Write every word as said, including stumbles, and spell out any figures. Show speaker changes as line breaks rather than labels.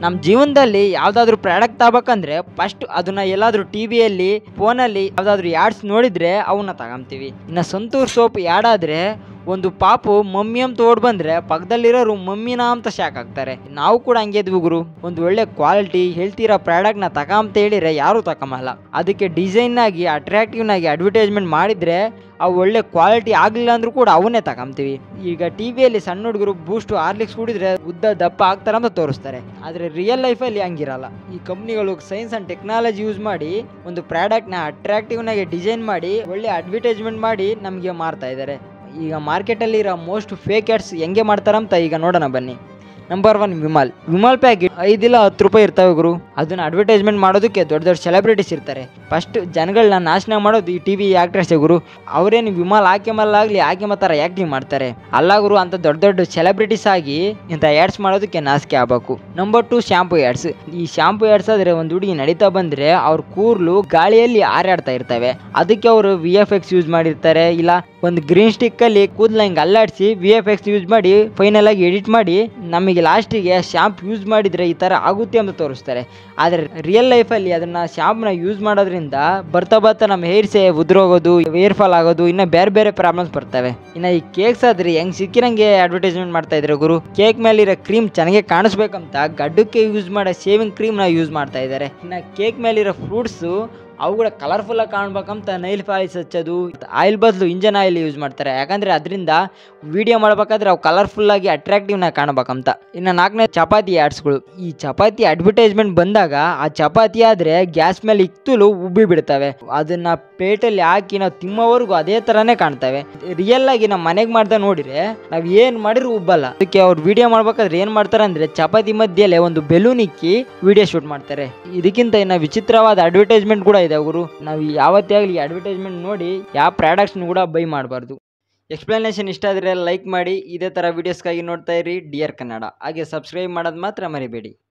ನಮ್ಮ ಜೀವನದಲ್ಲಿ ಯಾವುದಾದ್ರೂ ಪ್ರಾಡಕ್ಟ್ ತಗೋಬೇಕಂದ್ರೆ ಫಸ್ಟ್ ಅದನ್ನ ಎಲ್ಲಾದ್ರೂ ಟಿವಿಯಲ್ಲಿ ಫೋನಲ್ಲಿ ಯಾವುದಾದ್ರೂ ಯಾಡ್ಸ್ ನೋಡಿದ್ರೆ ಅವನ್ನ ತಗೊಂತೀವಿ. ಇನ್ನು ಸಂತೂರ್ ಸೋಪ್ ಯಾಡಾದ್ರೆ ಒಂದು ಪಾಪು ಮಮ್ಮಿ ಅಂತ ಓಡ್ ಬಂದ್ರೆ ಪಕ್ಕದಲ್ಲಿರೋರು ಮಮ್ಮಿನಾ ಅಂತ ಶಾಕ್ ಆಗ್ತಾರೆ. ನಾವು ಕೂಡ ಹಂಗೆ ಇದ್ವಿ ಗುರು. ಒಂದು ಒಳ್ಳೆ ಕ್ವಾಲಿಟಿ ಹೆಲ್ತಿ ಇರೋ ಪ್ರಾಡಕ್ಟ್ನ ತಗೊಂತ ಹೇಳಿದ್ರೆ ಯಾರು ತಗೊಂಬಲ್ಲ. ಅದಕ್ಕೆ ಡಿಸೈನ್ ಆಗಿ ಅಟ್ರಾಕ್ಟಿವ್ ಆಗಿ ಅಡ್ವರ್ಟೈಸ್ಮೆಂಟ್ ಮಾಡಿದ್ರೆ ಅವು ಒಳ್ಳೆ ಕ್ವಾಲಿಟಿ ಆಗಲಿಲ್ಲ ಅಂದ್ರೂ ಕೂಡ ಅವನ್ನೇ ತಗೊಂತೀವಿ. ಈಗ ಟಿವಿಯಲ್ಲಿ ಸಣ್ಣ ಹುಡುಗರು ಬೂಸ್ಟ್ ಹಾರ್ಲಿಕ್ಸ್ ಕುಡಿದ್ರೆ ಉದ್ದ ದಪ್ಪ ಆಗ್ತಾರ ಅಂತ ತೋರಿಸ್ತಾರೆ. ಆದರೆ ರಿಯಲ್ ಲೈಫಲ್ಲಿ ಹಂಗಿರಲ್ಲ. ಈ ಕಂಪ್ನಿಗಳು ಸೈನ್ಸ್ ಅಂಡ್ ಟೆಕ್ನಾಲಜಿ ಯೂಸ್ ಮಾಡಿ ಒಂದು ಪ್ರಾಡಕ್ಟ್ನ ಅಟ್ರಾಕ್ಟಿವ್ನಾಗಿ ಡಿಸೈನ್ ಮಾಡಿ ಒಳ್ಳೆ ಅಡ್ವರ್ಟೈಸ್ಮೆಂಟ್ ಮಾಡಿ ನಮಗೆ ಮಾರ್ತಾ ಇದ್ದಾರೆ. ಈಗ ಮಾರ್ಕೆಟಲ್ಲಿ ಇರೋ ಮೋಸ್ಟ್ ಫೇಕ್ ಆಡ್ಸ್ ಹೆಂಗೆ ಮಾಡ್ತಾರಂತ ಈಗ ನೋಡೋಣ ಬನ್ನಿ. Number one Vimal. Vimal packet ಐದಿಲ್ಲ ಹತ್ತು ರೂಪಾಯಿ ಇರ್ತವೆ ಗುರು. ಅದನ್ನ ಅಡ್ವರ್ಟೈಸ್ಮೆಂಟ್ ಮಾಡೋದಕ್ಕೆ ದೊಡ್ಡ ದೊಡ್ಡ ಸೆಲೆಬ್ರಿಟೀಸ್ ಇರ್ತಾರೆ. ಫಸ್ಟ್ ಜನಗಳನ್ನ ನಾಶನ ಮಾಡೋದು ಈ ಟಿವಿ ಆಕ್ಟ್ರೆಸ್ ಗುರು. ಅವರೇನು ವಿಮಾಲ್ ಹಾಕ್ಯಮಲ್ಲಾಗಲಿ ಹಾಕ್ಯಮತ್ತರ ಆ್ಯಕ್ಟಿಂಗ್ ಮಾಡ್ತಾರೆ ಅಲ್ಲ ಗುರು. ಅಂತ ದೊಡ್ಡ ದೊಡ್ಡ ಸೆಲೆಬ್ರಿಟೀಸ್ ಆಗಿ ಇಂಥ ಆ್ಯಡ್ಸ್ ಮಾಡೋದಕ್ಕೆ ನಾಚಿಕೆ ಆಗಬೇಕು. Number two shampoo ads. ಈ ಶಾಂಪು ಆ್ಯಡ್ಸ್ ಆದರೆ ಒಂದು ಹುಡುಗಿ ನಡೀತಾ ಬಂದರೆ ಅವ್ರ ಕೂರ್ಲು ಗಾಳಿಯಲ್ಲಿ ಹಾರಾಡ್ತಾ ಇರ್ತವೆ. ಅದಕ್ಕೆ ಅವರು ವಿ ಎಫ್ ಎಕ್ಸ್ ಯೂಸ್ ಮಾಡಿರ್ತಾರೆ. ಇಲ್ಲ ಒಂದು ಗ್ರೀನ್ ಸ್ಟಿಕ್ಕಲ್ಲಿ ಕೂದಲ ಹಿಂಗೆ ಅಲ್ಲಾಡಿಸಿ ವಿ ಎಫ್ ಎಕ್ಸ್ ಯೂಸ್ ಮಾಡಿ ಫೈನಲ್ ಆಗಿ ಎಡಿಟ್ ಮಾಡಿ ನಮಗೆ ಲಾಸ್ಟಿಗೆ ಶಾಂಪ್ ಯೂಸ್ ಮಾಡಿದರೆ ಈ ಥರ ಆಗುತ್ತೆ ಅಂತ ತೋರಿಸ್ತಾರೆ. ಆದರೆ ರಿಯಲ್ ಲೈಫಲ್ಲಿ ಅದನ್ನು ಶಾಂಪ್ನ ಯೂಸ್ ಮಾಡೋದ್ರಿಂದ ಬರ್ತಾ ಬರ್ತಾ ನಮ್ಮ ಹೇರ್ಸೆ ಉದುರೋಗೋದು, ಹೇರ್ ಫಾಲ್ ಆಗೋದು, ಇನ್ನು ಬೇರೆ ಬೇರೆ ಪ್ರಾಬ್ಲಮ್ಸ್ ಬರ್ತವೆ. ಇನ್ನು ಈ ಕೇಕ್ಸ್ ಆದ್ರೆ ಹೆಂಗೆ ಸಿಕ್ಕಿರಂಗೆ ಅಡ್ವರ್ಟೈಸ್ಮೆಂಟ್ ಮಾಡ್ತಾ ಇದ್ದಾರೆ ಗುರು. ಕೇಕ್ ಮೇಲಿರೋ ಕ್ರೀಮ್ ಚೆನ್ನಾಗಿ ಕಾಣಿಸ್ಬೇಕಂತ ಗಡ್ಡಕ್ಕೆ ಯೂಸ್ ಮಾಡೋ ಶೇವಿಂಗ್ ಕ್ರೀಮ್ನ ಯೂಸ್ ಮಾಡ್ತಾ ಇದ್ದಾರೆ. ಇನ್ನು ಕೇಕ್ ಮೇಲಿರೋ ಫ್ರೂಟ್ಸು ಅವುಗಳ ಕಲರ್ಫುಲ್ಲಾಗಿ ಕಾಣ್ಬೇಕಂತ ನೈಲ್ ಪಾಲಿಶ್ ಹಚ್ಚೋದು, ಆಯಿಲ್ ಬದಲು ಇಂಜನ್ ಆಯಿಲ್ ಯೂಸ್ ಮಾಡ್ತಾರೆ. ಯಾಕಂದರೆ ಅದರಿಂದ ವಿಡಿಯೋ ಮಾಡ್ಬೇಕಾದ್ರೆ ಅವು ಕಲರ್ಫುಲ್ಲಾಗಿ ಅಟ್ರಾಕ್ಟಿವ್ನಾಗಿ ಕಾಣಬೇಕಂತ. ಇನ್ನು ನಾಲ್ಕನೇ ಚಪಾತಿ ಆ್ಯಡ್ಸ್ಗಳು. ಈ ಚಪಾತಿ ಅಡ್ವರ್ಟೈಸ್ಮೆಂಟ್ ಬಂದಾಗ ಆ ಚಪಾತಿ ಆದರೆ ಗ್ಯಾಸ್ ಮೇಲೆ ಇಕ್ತಲು ಉಬ್ಬಿ ಬಿಡ್ತವೆ. ಅದನ್ನು ಪ್ಲೇಟಲ್ಲಿ ಹಾಕಿ ನಾವು ತಿಮ್ಮೋವರೆಗೂ ಅದೇ ಥರನೇ ಕಾಣ್ತವೆ. ರಿಯಲ್ ಆಗಿ ನಮ್ಮ ಮನೆಗೆ ಮಾಡ್ತಾ ನೋಡಿದ್ರೆ ನಾವು ಏನು ಮಾಡಿದ್ರು ಉಬ್ಬಲ್ಲ. ಅದಕ್ಕೆ ಅವ್ರು ವಿಡಿಯೋ ಮಾಡ್ಬೇಕಾದ್ರೆ ಏನು ಮಾಡ್ತಾರೆ ಅಂದರೆ ಚಪಾತಿ ಮಧ್ಯೆಲೆ ಒಂದು ಬೆಲೂನ್ ಇಕ್ಕಿ ವಿಡಿಯೋ ಶೂಟ್ ಮಾಡ್ತಾರೆ. ಇದಕ್ಕಿಂತ ಇನ್ನು ವಿಚಿತ್ರವಾದ ಅಡ್ವರ್ಟೈಸ್ಮೆಂಟ್ ಕೂಡ ಇದೆ ಗುರು. ನಾವು ಯಾವತ್ತೇ ಆಗಲಿ ಅಡ್ವರ್ಟೈಸ್ಮೆಂಟ್ ನೋಡಿ ಯಾವ ಪ್ರಾಡಕ್ಟ್ಸ್ನ ಕೂಡ ಬೈ ಮಾಡಬಾರ್ದು. ಎಕ್ಸ್ಪ್ಲನೇಷನ್ ಇಷ್ಟ ಆದರೆ ಲೈಕ್ ಮಾಡಿ. ಇದೇ ಥರ ವೀಡಿಯೋಸ್ಗಾಗಿ ನೋಡ್ತಾ ಇರಿ ಡಿಯರ್ ಕನ್ನಡ. ಹಾಗೆ ಸಬ್ಸ್ಕ್ರೈಬ್ ಮಾಡೋದು ಮಾತ್ರ ಮರಿಬೇಡಿ.